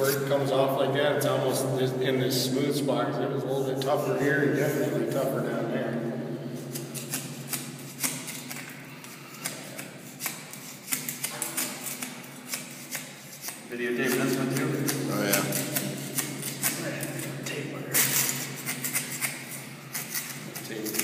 where it comes off like that, it's almost in this smooth spot. It was a little bit tougher here and definitely tougher down there. Videotape this one too? Oh yeah. Tape.